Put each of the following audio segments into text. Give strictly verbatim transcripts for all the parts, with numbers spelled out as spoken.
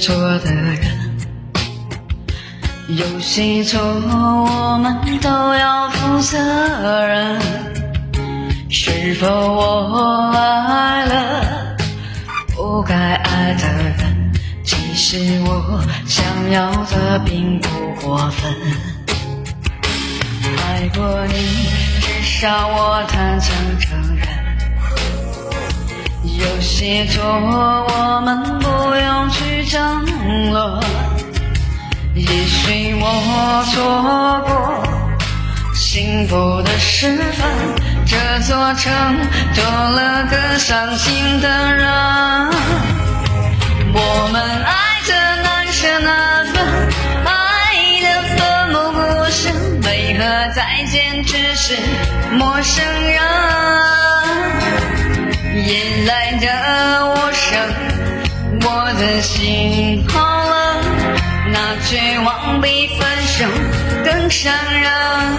错的人，有些错我们都要负责任。是否我爱了不该爱的人？其实我想要的并不过分。爱过你，至少我坦诚承认。有些错我们不用去争论。也许我错过幸福的时分，这座城多了个伤心的人。我们爱着难舍难分，爱的奋不顾身，为何再见只是陌生人？夜来的无声，我的心好冷，那绝望比分手更伤人。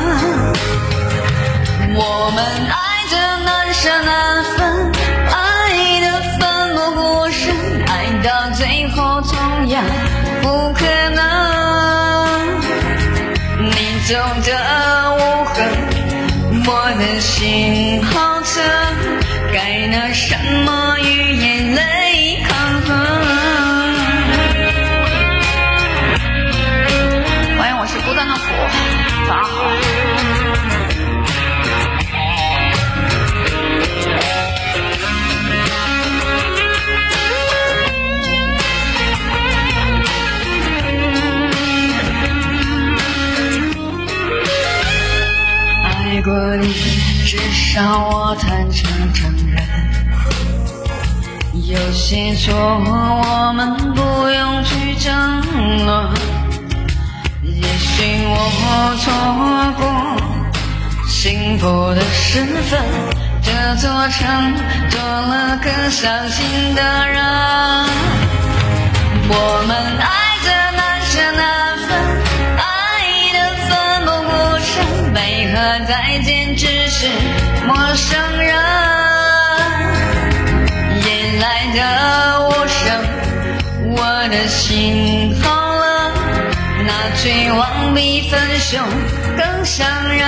我们爱着难舍难分，爱的奋不顾身，爱到最后同样不可能。你走的无痕，我的心好疼，该拿什么与眼泪抗衡？欢迎，我是孤单的虎，早上好。爱过你，至少我坦诚承认。有些错我们不用去争论。也许我错过幸福的时分，这座城多了个伤心的人。我们爱着难舍难分，爱的奋不顾身，为何再见只是陌生人？夜来的无声，我的心好冷，那绝望比分手更伤人。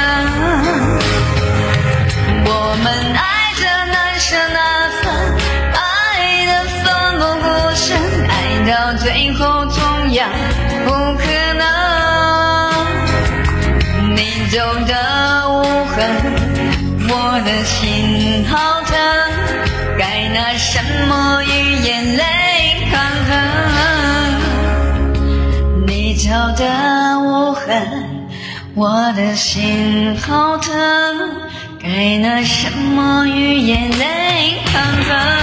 我们爱着难舍难分，爱的奋不顾身，爱到最后同样不可能。你走的无痕，我的心好疼，该拿什么与眼泪抗衡？你走的无痕，我的心好疼，该拿什么与眼泪抗衡？